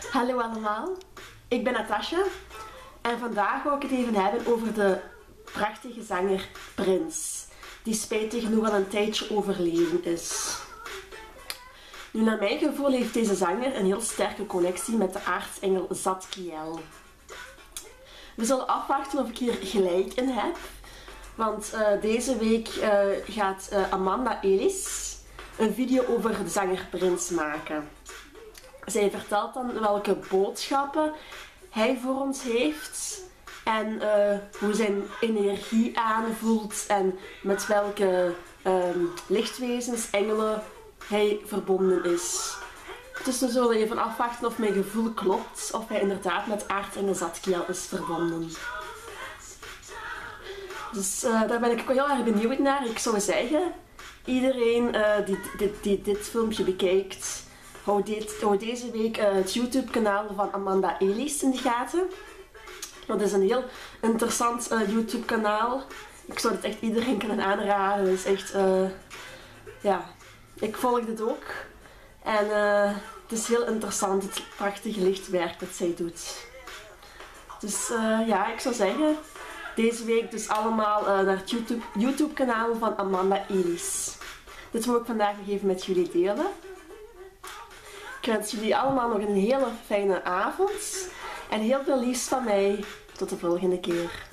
Hallo allemaal, ik ben Natasja en vandaag wil ik het even hebben over de prachtige zanger Prince, die spijtig genoeg al een tijdje overleden is. Nu, naar mijn gevoel heeft deze zanger een heel sterke connectie met de aartsengel Zadkiel. We zullen afwachten of ik hier gelijk in heb, want deze week gaat Amanda Ellis een video over de zanger Prince maken. Zij vertelt dan welke boodschappen hij voor ons heeft en hoe zijn energie aanvoelt en met welke lichtwezens, engelen hij verbonden is. Dus we zullen even afwachten of mijn gevoel klopt, of hij inderdaad met aartsengel Zadkiel is verbonden. Dus daar ben ik ook heel erg benieuwd naar. Ik zou zeggen, iedereen die dit filmpje bekijkt, hou deze week het YouTube kanaal van Amanda Ellis in de gaten. Dat is een heel interessant YouTube kanaal. Ik zou het echt iedereen kunnen aanraden. Het is echt, ja, ik volg dit ook. En het is heel interessant, het prachtige lichtwerk dat zij doet. Dus ja, ik zou zeggen, deze week dus allemaal naar het YouTube kanaal van Amanda Ellis. Dit wil ik vandaag nog even met jullie delen. Ik wens jullie allemaal nog een hele fijne avond en heel veel liefs van mij. Tot de volgende keer.